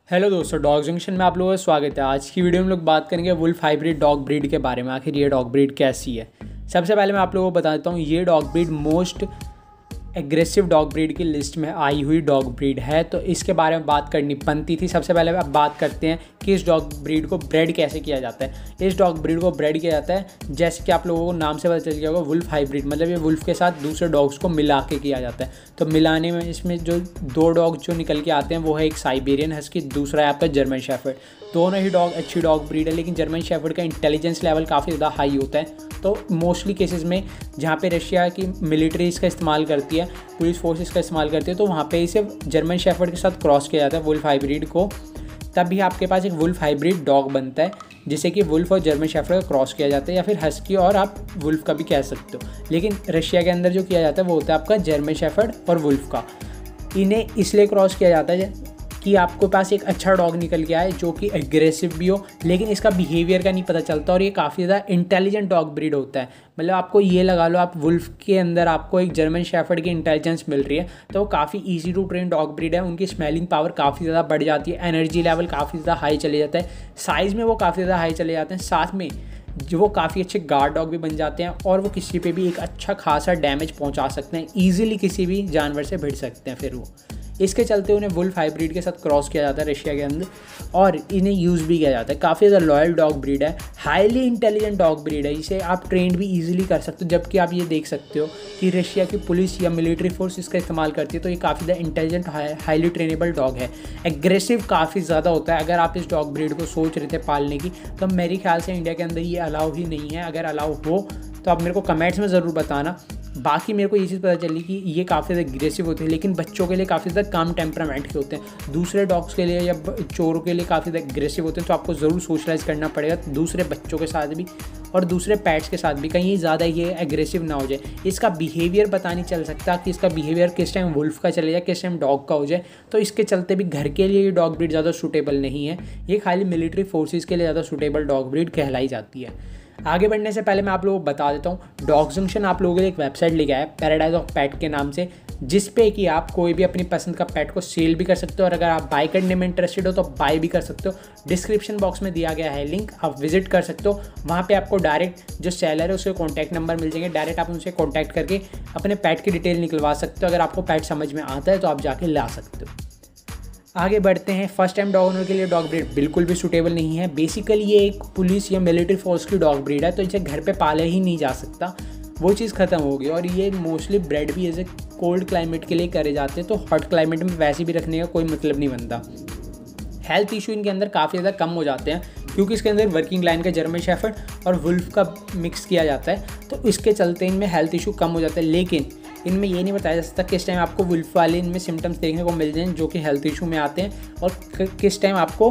Hello दोस्तों, dog junction में आप लोगों का स्वागत है। आज की वीडियो में लोग बात करेंगे वुल्फ हाइब्रिड डॉग ब्रीड के बारे में। आखिर ये डॉग ब्रीड कैसी है। सबसे पहले मैं आप लोगों को बता देता हूँ, ये dog breed most aggressive dog breed की लिस्ट में आई हुई डॉग ब्रीड है, तो इसके बारे में बात करनी बनती थी। सबसे पहले अब बात करते हैं कि इस डॉग ब्रीड को ब्रेड कैसे किया जाता है। इस डॉग ब्रीड को ब्रेड किया जाता है जैसे कि आप लोगों को नाम से पता चल गया होगा, वुल्फ हाइब्रिड, मतलब ये वुल्फ के साथ दूसरे डॉग्स को मिला के किया जाता है। तो मिलाने में इसमें जो दो डॉग जो निकल के आते हैं वो है एक साइबेरियन हस्की, दूसरा है आपका जर्मन शेफर्ड। दोनों ही डॉग अच्छी डॉग ब्रीड है, लेकिन जर्मन शेफर्ड का इंटेलिजेंस लेवल काफ़ी ज़्यादा हाई होता है। तो मोस्टली केसेस में जहाँ पे रशिया की मिलिट्री इसका इस्तेमाल करती है, पुलिस फोर्स इसका इस्तेमाल करती है, तो वहाँ पे इसे जर्मन शेफर्ड के साथ क्रॉस किया जाता है वुल्फ हाइब्रिड को। तब भी आपके पास एक वुल्फ हाइब्रिड डॉग बनता है, जिसे कि वुल्फ और जर्मन शेफर्ड का क्रॉस किया जाता है, या फिर हस्की और आप वुल्फ का भी कह सकते हो। लेकिन रशिया के अंदर जो किया जाता है वो होता है आपका जर्मन शेफर्ड और वुल्फ का। इन्हें इसलिए क्रॉस किया जाता है कि आपके पास एक अच्छा डॉग निकल के आए जो कि एग्रेसिव भी हो, लेकिन इसका बिहेवियर का नहीं पता चलता, और ये काफ़ी ज़्यादा इंटेलिजेंट डॉग ब्रीड होता है। मतलब आपको ये लगा लो, आप वुल्फ के अंदर आपको एक जर्मन शेफर्ड की इंटेलिजेंस मिल रही है, तो वो काफ़ी easy to train dog breed है। उनकी स्मेलिंग पावर काफ़ी ज़्यादा बढ़ जाती है, एनर्जी लेवल काफ़ी ज़्यादा हाई चले जाता है, साइज़ में वो काफ़ी ज़्यादा हाई चले जाते हैं, साथ में जो वो काफ़ी अच्छे गार्ड डॉग भी बन जाते हैं, और वो किसी पे भी एक अच्छा खासा डैमेज पहुंचा सकते हैं, ईजिली किसी भी जानवर से भिड़ सकते हैं। फिर वो इसके चलते उन्हें वुल्फ हाइब्रिड के साथ क्रॉस किया जाता है रशिया के अंदर, और इन्हें यूज़ भी किया जाता है। काफ़ी ज़्यादा लॉयल डॉग ब्रीड है, हाईली इंटेलिजेंट डॉग ब्रीड है, इसे आप ट्रेंड भी ईजिली कर सकते हो। जबकि आप ये देख सकते हो कि रशिया की पुलिस या मिलिट्री फोर्स इसका इस्तेमाल करती है, तो ये काफ़ी ज़्यादा इंटेलिजेंट हाईली ट्रेनेबल डॉग है। एग्रेसिव काफ़ी ज़्यादा होता है। अगर आप इस डॉग ब्रीड को सोच रहे थे पालने की, तो मेरे ख्याल से इंडिया के अंदर ये अलाउ ही नहीं है। अगर अलाउ हो तो आप मेरे को कमेंट्स में ज़रूर बताना। बाकी मेरे को ये चीज़ पता चली कि ये काफ़ी ज़्यादा एग्रेसिव होते हैं, लेकिन बच्चों के लिए काफ़ी ज़्यादा कम टेम्परामेंट के होते हैं। दूसरे डॉग्स के लिए या चोरों के लिए काफ़ी ज़्यादा एग्रेसिव होते हैं, तो आपको ज़रूर सोशलाइज करना पड़ेगा दूसरे बच्चों के साथ भी और दूसरे पैट्स के साथ भी, कहीं ज़्यादा ये एग्रेसिव ना हो जाए। इसका बिहेवियर पता नहीं चल सकता कि इसका बिहेवियर किस टाइम वुल्फ का चले जाए, किस टाइम डॉग का हो जाए। तो इसके चलते भी घर के लिए ये डॉग ब्रीड ज़्यादा सूटेबल नहीं है, ये खाली मिलिट्री फोर्सेस के लिए ज़्यादा सूटेबल डॉग ब्रीड कहलाई जाती है। आगे बढ़ने से पहले मैं आप लोगों को बता देता हूँ, डॉग जंक्शन आप लोगों के लिए एक वेबसाइट लेके आया है पैराडाइज ऑफ पेट के नाम से, जिस पे कि आप कोई भी अपनी पसंद का पेट को सेल भी कर सकते हो, और अगर आप बाय करने में इंटरेस्टेड हो तो बाय भी कर सकते हो। डिस्क्रिप्शन बॉक्स में दिया गया है लिंक, आप विजिट कर सकते हो। वहाँ पे आपको डायरेक्ट जो सेलर है उसके कॉन्टैक्ट नंबर मिल जाएंगे, डायरेक्ट आप उनसे कॉन्टैक्ट करके अपने पेट की डिटेल निकलवा सकते हो। अगर आपको पेट समझ में आता है तो आप जाके ला सकते हो। आगे बढ़ते हैं। फर्स्ट टाइम डॉग ओनर के लिए डॉग ब्रीड बिल्कुल भी सूटेबल नहीं है। बेसिकली ये एक पुलिस या मिलिट्री फोर्स की डॉग ब्रीड है, तो इसे घर पे पाला ही नहीं जा सकता, वो चीज़ ख़त्म हो गई। और ये मोस्टली ब्रेड भी एज ए कोल्ड क्लाइमेट के लिए करे जाते हैं, तो हॉट क्लाइमेट में वैसे भी रखने का कोई मतलब नहीं बनता। हेल्थ इशू इनके अंदर काफ़ी ज़्यादा कम हो जाते हैं, क्योंकि इसके अंदर वर्किंग लाइन का जर्मन शेफर्ड और वुल्फ का मिक्स किया जाता है, तो इसके चलते इनमें हेल्थ इशू कम हो जाता है। लेकिन इनमें ये नहीं बताया जा सकता किस टाइम आपको वुल्फ वाले इनमें सिम्टम्स देखने को मिल जाएं जो कि हेल्थ इशू में आते हैं, और किस टाइम आपको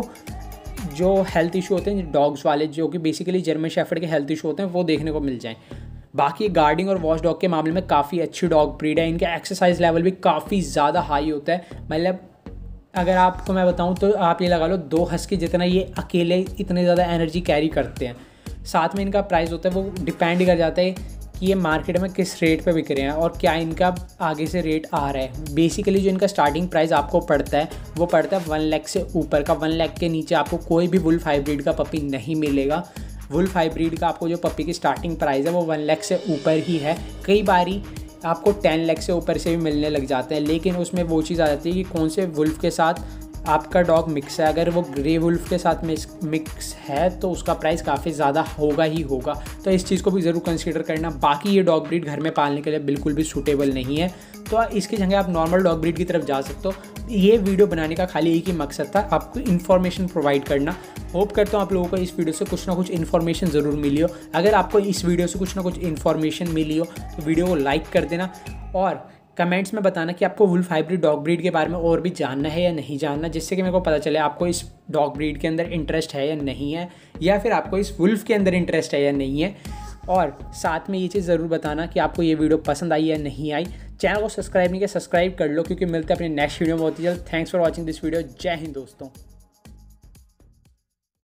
जो हेल्थ इशू होते हैं डॉग्स वाले, जो कि बेसिकली जर्मन शेफर्ड के हेल्थ इशू होते हैं, वो देखने को मिल जाएँ। बाकी गार्डिंग और वॉच डॉग के मामले में काफ़ी अच्छी डॉग ब्रीड है। इनका एक्सरसाइज लेवल भी काफ़ी ज़्यादा हाई होता है। मतलब अगर आपको मैं बताऊं तो आप ये लगा लो 2 हस्की जितना ये अकेले इतने ज़्यादा एनर्जी कैरी करते हैं। साथ में इनका प्राइस होता है वो डिपेंड कर जाता है कि ये मार्केट में किस रेट पे बिक रहे हैं और क्या इनका आगे से रेट आ रहा है। बेसिकली जो इनका स्टार्टिंग प्राइस आपको पड़ता है वो पड़ता है 1 लाख से ऊपर का। 1 लाख के नीचे आपको कोई भी वुल्फ हाइब्रिड का पपी नहीं मिलेगा। वुल्फ हाइब्रिड का आपको जो पपी की स्टार्टिंग प्राइस है वो 1 लाख से ऊपर ही है। कई बारी आपको 10 लाख से ऊपर से भी मिलने लग जाते हैं, लेकिन उसमें वो चीज़ आ जाती है कि कौन से वुल्फ के साथ आपका डॉग मिक्स है। अगर वो ग्रे वुल्फ के साथ मिक्स है तो उसका प्राइस काफ़ी ज़्यादा होगा ही होगा, तो इस चीज़ को भी ज़रूर कंसीडर करना। बाकी ये डॉग ब्रीड घर में पालने के लिए बिल्कुल भी सूटेबल नहीं है, तो इसकी जगह आप नॉर्मल डॉग ब्रीड की तरफ जा सकते हो। ये वीडियो बनाने का खाली एक ही मकसद था, आपको इन्फॉर्मेशन प्रोवाइड करना। होप करता हूँ आप लोगों को इस वीडियो से कुछ ना कुछ इन्फॉर्मेशन ज़रूर मिली हो। अगर आपको इस वीडियो से कुछ ना कुछ इन्फॉर्मेशन मिली हो तो वीडियो को लाइक कर देना, और कमेंट्स में बताना कि आपको वुल्फ हाइब्रिड डॉग ब्रीड के बारे में और भी जानना है या नहीं जानना, जिससे कि मेरे को पता चले आपको इस डॉग ब्रीड के अंदर इंटरेस्ट है या नहीं है, या फिर आपको इस वुल्फ के अंदर इंटरेस्ट है या नहीं है। और साथ में ये चीज़ ज़रूर बताना कि आपको ये वीडियो पसंद आई या नहीं आई। चैनल को सब्सक्राइब नहीं किया, सब्सक्राइब कर लो, क्योंकि मिलते हैं अपने नेक्स्ट वीडियो में बहुत ही जल्द। Thanks for watching this video. जय हिंद दोस्तों।